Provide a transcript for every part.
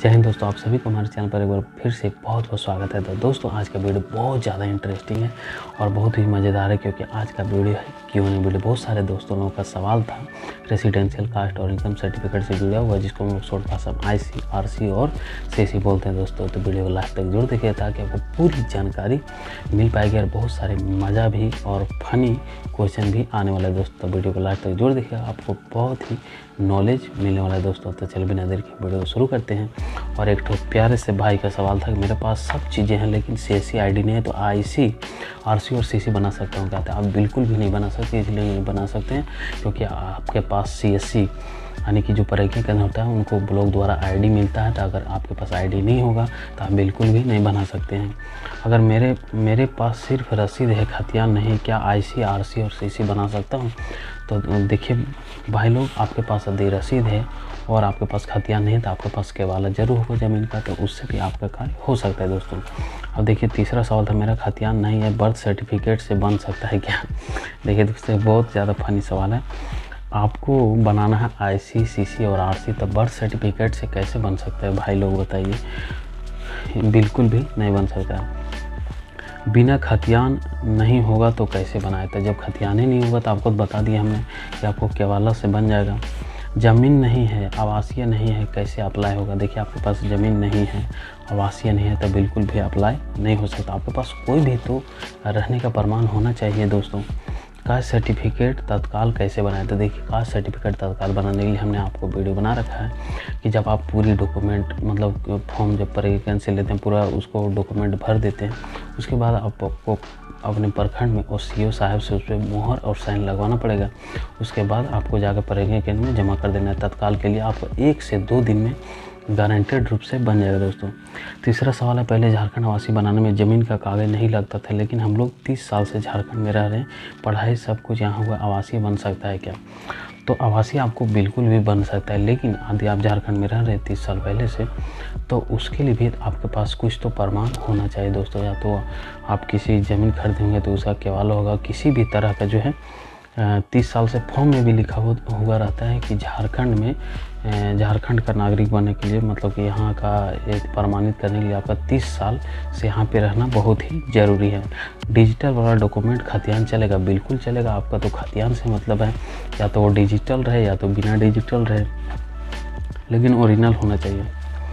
जय हिंद दोस्तों, आप सभी को हमारे चैनल पर एक बार फिर से बहुत बहुत स्वागत है। तो दोस्तों आज का वीडियो बहुत ज़्यादा इंटरेस्टिंग है और बहुत ही मज़ेदार है, क्योंकि आज का वीडियो है क्यों नहीं वीडियो। बहुत सारे दोस्तों लोगों का सवाल था रेसिडेंशियल कास्ट और इनकम सर्टिफिकेट से जुड़ा हुआ, जिसको हम लोग शॉर्ट भाषा में IC, RC और CC बोलते हैं दोस्तों। तो वीडियो को लास्ट तक जरूर देखिए ताकि आपको पूरी जानकारी मिल पाएगी और बहुत सारे मज़ा भी और फनी क्वेश्चन भी आने वाला है दोस्तों। तो वीडियो को लास्ट तक जरूर देखिए, आपको बहुत ही नॉलेज मिलने वाला है दोस्तों। तो चलिए बिना देर के वीडियो को शुरू करते हैं। और एक तो प्यारे से भाई का सवाल था कि मेरे पास सब चीज़ें हैं लेकिन CSC ID नहीं है, तो IC, RC और CC बना सकता हूँ। कहते हैं आप बिल्कुल भी नहीं बना सकते, इसलिए नहीं बना सकते हैं क्योंकि आपके पास CSC यानी कि जो प्रज्ञा केंद्र होता है उनको ब्लॉक द्वारा ID मिलता है। तो अगर आपके पास ID नहीं होगा तो आप बिल्कुल भी नहीं बना सकते हैं। अगर मेरे पास सिर्फ रसीद है, खतियान नहीं, क्या IC, RC और CC बना सकता हूँ? तो देखिए भाई लोग, आपके पास यदि रसीद है और आपके पास खतियान नहीं है तो आपके पास केवाला जरूर होगा ज़मीन का, तो उससे भी आपका कार्य हो सकता है दोस्तों। अब देखिए तीसरा सवाल था, मेरा खतियान नहीं है, बर्थ सर्टिफिकेट से बन सकता है क्या? देखिए दोस्तों बहुत ज़्यादा फनी सवाल है। आपको बनाना है IC, CC और RC, तो बर्थ सर्टिफिकेट से कैसे बन सकता है भाई लोग बताइए? बिल्कुल भी नहीं बन सकता है। बिना खतियान नहीं होगा तो कैसे बनाए? तो जब खतियान ही नहीं होगा तो आपको बता दिया हमने कि आपको केवाला से बन जाएगा। ज़मीन नहीं है, आवासीय नहीं है, कैसे अप्लाई होगा? देखिए आपके पास ज़मीन नहीं है, आवासीय नहीं है, तो बिल्कुल भी अप्लाई नहीं हो सकता। आपके पास कोई भी तो रहने का प्रमाण होना चाहिए दोस्तों। कास्ट सर्टिफिकेट तत्काल कैसे बनाए? तो देखिए कास्ट सर्टिफिकेट तत्काल बनाने के लिए हमने आपको वीडियो बना रखा है कि जब आप पूरी डॉक्यूमेंट मतलब फॉर्म जब प्रज्ञा से लेते हैं, पूरा उसको डॉक्यूमेंट भर देते हैं, उसके बाद आपको अपने प्रखंड में और CO साहब से उस पर मोहर और साइन लगवाना पड़ेगा। उसके बाद आपको जाकर प्रज्ञा केंद्र में जमा कर देना है। तत्काल के लिए आपको 1 से 2 दिन में गारंटेड रूप से बन जाएगा दोस्तों। तीसरा सवाल है, पहले झारखंड आवासी बनाने में ज़मीन का कागज़ नहीं लगता था, लेकिन हम लोग 30 साल से झारखंड में रह रहे हैं, पढ़ाई सब कुछ यहाँ हुआ, आवासीय बन सकता है क्या? तो आवासीय आपको बिल्कुल भी बन सकता है, लेकिन यदि आप झारखंड में रह रहे हैं 30 साल पहले से, तो उसके लिए भी आपके पास कुछ तो प्रमाण होना चाहिए दोस्तों। या तो आप किसी ज़मीन खरीदेंगे तो उसका केवाला होगा, किसी भी तरह का जो है 30 साल से फॉर्म में भी लिखा हुआ रहता है कि झारखंड का नागरिक बनने के लिए, मतलब कि यहाँ का एक प्रमाणित करने के लिए आपका 30 साल से यहाँ पे रहना बहुत ही ज़रूरी है। डिजिटल वाला डॉक्यूमेंट खतियान चलेगा? बिल्कुल चलेगा। आपका तो खतियान से मतलब है, या तो वो डिजिटल रहे या तो बिना डिजिटल रहे, लेकिन ओरिजिनल होना चाहिए।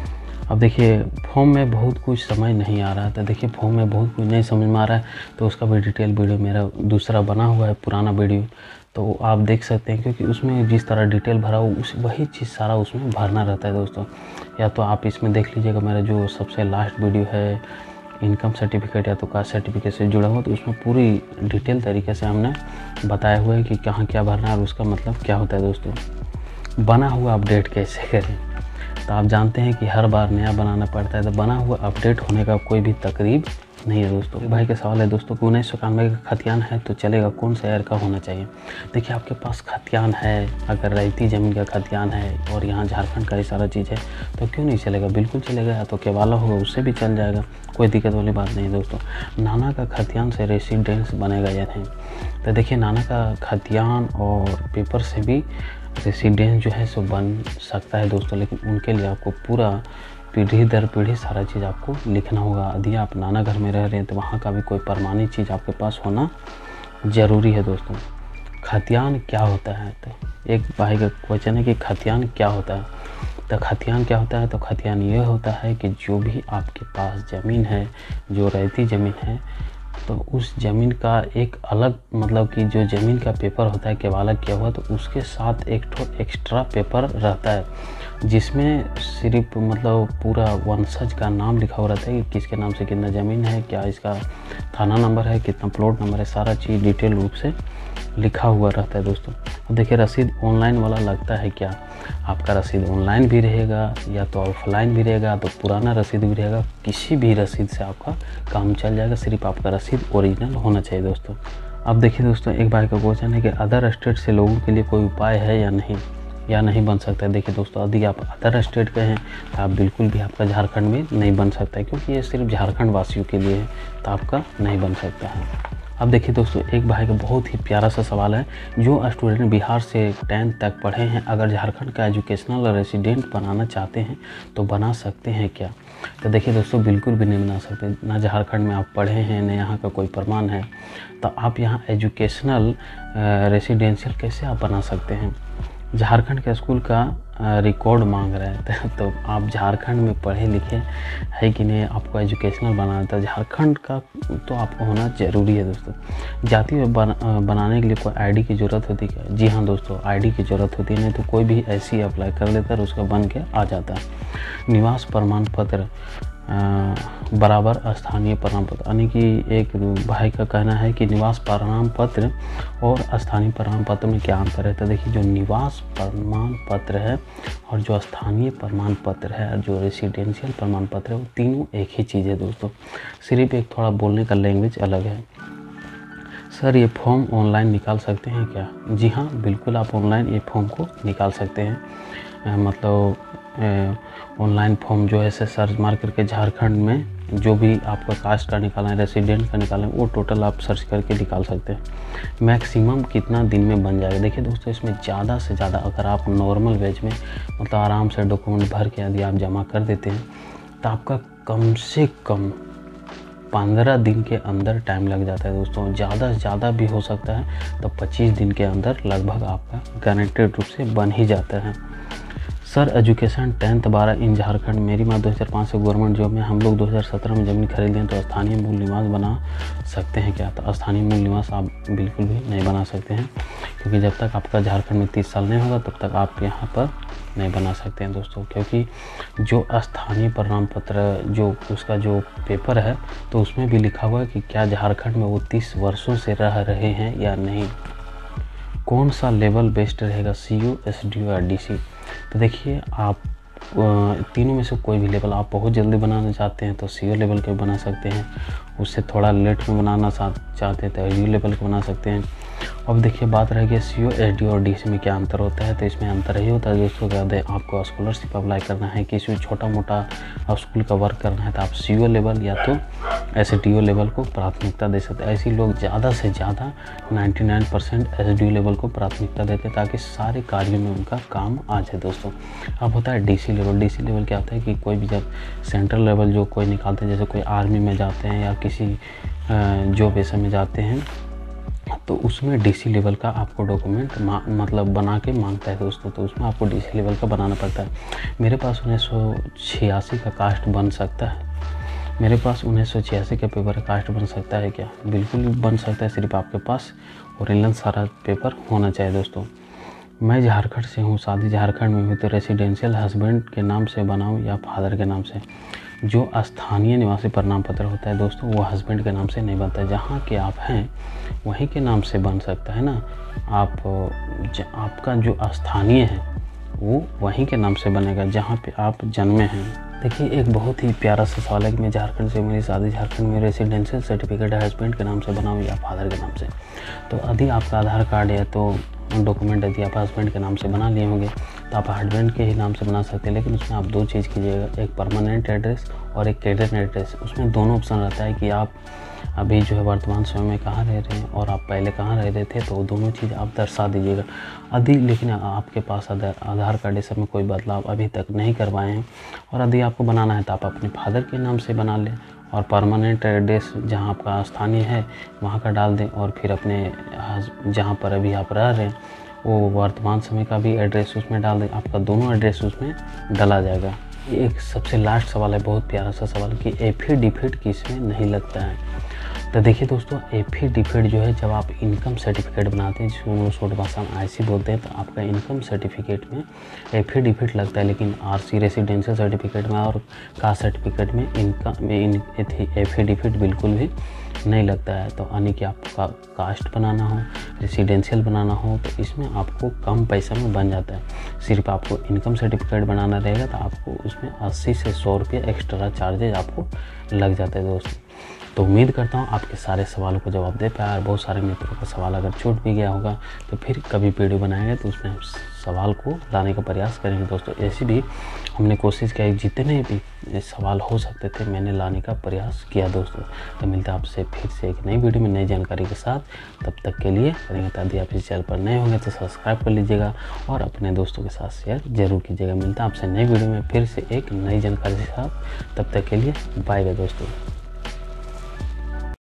अब देखिए फॉर्म में बहुत कुछ समझ नहीं आ रहा है, तो देखिए फॉर्म में बहुत कुछ नहीं समझ में आ रहा है तो उसका भी डिटेल वीडियो मेरा दूसरा बना हुआ है, पुराना वीडियो, तो आप देख सकते हैं, क्योंकि उसमें जिस तरह डिटेल भरा हो वही चीज़ सारा उसमें भरना रहता है दोस्तों। या तो आप इसमें देख लीजिएगा, मेरा जो सबसे लास्ट वीडियो है इनकम सर्टिफिकेट या तो कास्ट सर्टिफिकेट से जुड़ा हुआ, तो उसमें पूरी डिटेल तरीके से हमने बताया हुआ है कि कहाँ क्या भरना है और उसका मतलब क्या होता है दोस्तों। बना हुआ अपडेट कैसे करें? तो आप जानते हैं कि हर बार नया बनाना पड़ता है, तो बना हुआ अपडेट होने का कोई भी तकरीब नहीं है दोस्तों। भाई का सवाल है दोस्तों कि 1991 का खतियान है तो चलेगा, कौन सा ईयर का होना चाहिए? देखिए आपके पास खतियान है, अगर रैयती ज़मीन का खतियान है और यहाँ झारखंड का ही सारा चीज़ है, तो क्यों नहीं चलेगा? बिल्कुल चलेगा। या तो केवाला होगा उससे भी चल जाएगा, कोई दिक्कत वाली बात नहीं दोस्तों। नाना का खतियान से रेसिडेंस बनेगा या नहीं? तो देखिए नाना का खतियान और पेपर से भी रेसिडेंस जो है सो बन सकता है दोस्तों, लेकिन उनके लिए आपको पूरा पीढ़ी दर पीढ़ी सारा चीज़ आपको लिखना होगा। यदि आप नाना घर में रह रहे हैं तो वहाँ का भी कोई प्रमाणित चीज़ आपके पास होना ज़रूरी है दोस्तों। खतियान क्या होता है? तो एक भाई का क्वेश्चन है कि खतियान क्या होता है? तो खतियान क्या होता है? तो खतियान ये होता है कि जो भी आपके पास ज़मीन है, जो रैयती ज़मीन है, तो उस ज़मीन का एक अलग मतलब कि जो ज़मीन का पेपर होता है केवाला किया हुआ, तो उसके साथ एक ठो एक्स्ट्रा पेपर रहता है जिसमें सिर्फ मतलब पूरा वंशज का नाम लिखा हुआ रहता है कि किसके नाम से कितना ज़मीन है, क्या इसका थाना नंबर है, कितना प्लॉट नंबर है, सारा चीज़ डिटेल रूप से लिखा हुआ रहता है दोस्तों। अब देखिए रसीद ऑनलाइन वाला लगता है क्या? आपका रसीद ऑनलाइन भी रहेगा या तो ऑफलाइन भी रहेगा, तो पुराना रसीद भी रहेगा, किसी भी रसीद से आपका काम चल जाएगा, सिर्फ आपका रसीद ओरिजिनल होना चाहिए दोस्तों। अब देखिए दोस्तों एक भाई का क्वेश्चन है कि अदर स्टेट से लोगों के लिए कोई उपाय है या नहीं बन सकता है? देखिए दोस्तों यदि आप अदर स्टेट के हैं तो आप बिल्कुल भी आपका झारखंड में नहीं बन सकता है, क्योंकि ये सिर्फ झारखंड वासियों के लिए है, तो आपका नहीं बन सकता है। अब देखिए दोस्तों, एक भाई का बहुत ही प्यारा सा सवाल है, जो स्टूडेंट बिहार से 10th तक पढ़े हैं, अगर झारखंड का एजुकेशनल रेसिडेंट बनाना चाहते हैं तो बना सकते हैं क्या? तो देखिए दोस्तों, बिल्कुल भी नहीं बना सकते। ना झारखंड में आप पढ़े हैं, ना यहाँ का कोई प्रमाण है, तो आप यहाँ एजुकेशनल रेसिडेंशियल कैसे आप बना सकते हैं? झारखंड के स्कूल का रिकॉर्ड मांग रहे हैं, तो आप झारखंड में पढ़े लिखे है कि नहीं, आपको एजुकेशनल बनाना है तो झारखंड का तो आपको होना ज़रूरी है दोस्तों। जाति बनाने के लिए कोई आईडी की ज़रूरत होती है? जी हाँ दोस्तों, आईडी की ज़रूरत होती है, नहीं तो कोई भी ऐसी अप्लाई कर लेता है, उसका बन के आ जाता है। निवास प्रमाण पत्र बराबर स्थानीय प्रमाण पत्र, यानी कि एक भाई का कहना है कि निवास प्रमाण पत्र और स्थानीय प्रमाण पत्र में क्या अंतर है? तो देखिए, जो निवास प्रमाण पत्र है और जो स्थानीय प्रमाण पत्र है और जो रेसिडेंशियल प्रमाण पत्र है, वो तीनों एक ही चीज़ है दोस्तों, सिर्फ एक थोड़ा बोलने का लैंग्वेज अलग है। सर, ये फॉर्म ऑनलाइन निकाल सकते हैं क्या? जी हाँ, बिल्कुल आप ऑनलाइन ये फॉर्म को निकाल सकते हैं। मतलब ऑनलाइन फॉर्म जो है ऐसे सर्च मार करके झारखंड में जो भी आपका कास्ट का निकालना है, रेसिडेंट का निकालना है, वो टोटल आप सर्च करके निकाल सकते हैं। मैक्सिमम कितना दिन में बन जाएगा? देखिए दोस्तों, इसमें ज़्यादा से ज़्यादा अगर आप नॉर्मल वेज में मतलब आराम से डॉक्यूमेंट भर के यदि आप जमा कर देते हैं तो आपका कम से कम 15 दिन के अंदर टाइम लग जाता है दोस्तों। ज़्यादा से ज़्यादा भी हो सकता है तो 25 दिन के अंदर लगभग आपका गारंटेड रूप से बन ही जाता है। सर, एजुकेशन 10th 12 इन झारखंड, मेरी माँ 2005 से गवर्नमेंट जॉब में, हम लोग 2017 में ज़मीन खरीद लें तो स्थानीय मूल निवास बना सकते हैं क्या? तो स्थानीय मूल निवास आप बिल्कुल भी नहीं बना सकते हैं, क्योंकि जब तक आपका झारखंड में 30 साल नहीं होगा तब तक आप यहाँ पर नहीं बना सकते हैं दोस्तों। क्योंकि जो स्थानीय प्रमाण पत्र जो उसका जो पेपर है, तो उसमें भी लिखा हुआ है कि क्या झारखंड में वो 30 वर्षों से रह रहे हैं या नहीं। कौन सा लेवल बेस्ट रहेगा, CO, SDO या DC? तो देखिए, आप तीनों में से कोई भी लेवल आप बहुत जल्दी बनाना चाहते हैं तो CO लेवल के बना सकते हैं, उससे थोड़ा लेट में बनाना चाहते हैं तो SDO लेवल के बना सकते हैं। अब देखिए, बात रह गई CO, SDO और DC में क्या अंतर होता है? तो इसमें अंतर यही होता है दोस्तों, ज़्यादा आपको स्कॉलरशिप अप्लाई करना है, किसी छोटा मोटा स्कूल का वर्क करना है तो आप CO लेवल या तो SDO लेवल को प्राथमिकता दे सकते हैं। ऐसे लोग ज़्यादा से ज़्यादा 99% SDO लेवल को प्राथमिकता देते हैं ताकि सारे कार्यों में उनका काम आ जाए दोस्तों। अब होता है DC लेवल। DC लेवल क्या होता है कि कोई भी जब सेंट्रल लेवल जो कोई निकालते हैं, जैसे कोई आर्मी में जाते हैं या किसी जॉब ऐसे में जाते हैं, तो उसमें DC लेवल का आपको डॉक्यूमेंट मतलब बना के मांगता है दोस्तों, तो उसमें आपको DC लेवल का बनाना पड़ता है। मेरे पास 1986 का कास्ट बन सकता है, मेरे पास 1986 का पेपर कास्ट बन सकता है क्या? बिल्कुल बन सकता है, सिर्फ आपके पास ओरिजिनल सारा पेपर होना चाहिए दोस्तों। मैं झारखंड से हूँ, शादी झारखंड में हुई, तो रेसिडेंशियल हस्बैंड के नाम से बनाऊँ या फादर के नाम से? जो स्थानीय निवासी प्रमाण पत्र होता है दोस्तों, वो हस्बैंड के नाम से नहीं बनता। जहाँ के आप हैं वहीं के नाम से बन सकता है ना। आपका जो स्थानीय है वो वहीं के नाम से बनेगा जहाँ पे आप जन्मे हैं। देखिए, एक बहुत ही प्यारा सा सवाल है कि मैं झारखंड से, मेरी शादी झारखंड में, रेसिडेंशियल सर्टिफिकेट हस्बैंड के नाम से बनाऊँ या फादर के नाम से? तो यदि आपका आधार कार्ड या तो डॉक्यूमेंट यदि आप हस्बैंड के नाम से बना लिए होंगे तो आप हस्बैंड के ही नाम से बना सकते हैं, लेकिन उसमें आप 2 चीज़ कीजिएगा, एक परमानेंट एड्रेस और एक कैडर एड्रेस। उसमें दोनों ऑप्शन रहता है कि आप अभी जो है वर्तमान समय में कहाँ रह रहे हैं और आप पहले कहाँ रह रहे थे, तो दोनों चीज़ आप दर्शा दीजिएगा। यदि लेकिन आपके पास आधार कार्ड इस में कोई बदलाव अभी तक नहीं करवाए हैं और यदि आपको बनाना है तो आप अपने फादर के नाम से बना लें और परमानेंट एड्रेस जहाँ आपका स्थानीय है वहाँ का डाल दें, और फिर अपने जहाँ पर अभी आप रह रहे हैं वो वर्तमान समय का भी एड्रेस उसमें डाल दें, आपका दोनों एड्रेस उसमें डाला जाएगा। एक सबसे लास्ट सवाल है, बहुत प्यारा सा सवाल कि एफिडेविट किसमें नहीं लगता है? तो देखिए दोस्तों, एफिडेविट जो है जब आप इनकम सर्टिफिकेट बनाते हैं, जिसको शॉर्ट भाषा में IC बोलते हैं, तो आपका इनकम सर्टिफिकेट में एफिडेविट लगता है, लेकिन RC रेसिडेंशियल सर्टिफिकेट में और कास्ट सर्टिफिकेट में एफिडेविट बिल्कुल भी नहीं लगता है। तो यानी कि आपका कास्ट बनाना हो, रेसिडेंशियल बनाना हो, तो इसमें आपको कम पैसे में बन जाता है। सिर्फ आपको इनकम सर्टिफिकेट बनाना रहेगा तो आपको उसमें 80 से 100 रुपये एक्स्ट्रा चार्जेज आपको लग जाता है दोस्तों। तो उम्मीद करता हूँ आपके सारे सवालों को जवाब दे पाया, और बहुत सारे मित्रों का सवाल अगर छूट भी गया होगा तो फिर कभी वीडियो बनाएंगे तो उसमें हम सवाल को लाने का प्रयास करेंगे दोस्तों। ऐसी भी हमने कोशिश की, जितने भी सवाल हो सकते थे मैंने लाने का प्रयास किया दोस्तों। तो मिलता है आपसे फिर से एक नई वीडियो में नई जानकारी के साथ, तब तक के लिए करेंगे। यदि आप इस चैनल पर नए होंगे तो सब्सक्राइब कर लीजिएगा और अपने दोस्तों के साथ शेयर जरूर कीजिएगा। मिलता है आपसे नई वीडियो में फिर से एक नई जानकारी के साथ, तब तक के लिए बाय बाय दोस्तों।